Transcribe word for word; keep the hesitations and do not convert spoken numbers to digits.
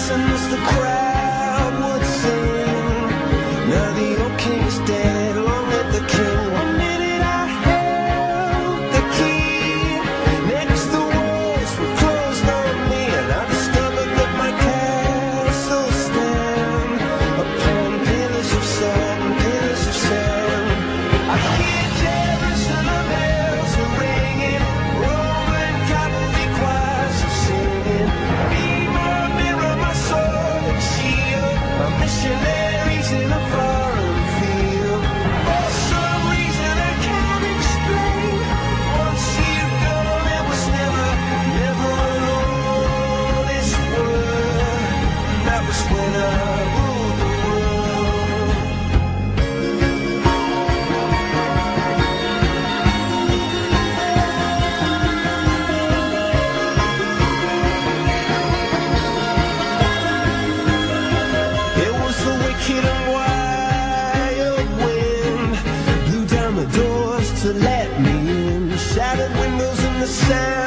listen as the crowd would sing. Now the old king is dead, long live the king. One minute I held the key, next the walls were closed on me, and I discovered that my castle stand upon pillars of sand, pillars of sand. I hear Jerusalem bells are ringing, Roman cavalry choirs are singing. Be my mirror, my sword and shield, my missionaries in a foreign field. For some reason I can't explain, once you've gone it was never, never alone. This world, that was when I ruled the world. It was the wicked and wild wind blew down the doors to let me in, shattered windows in the sand.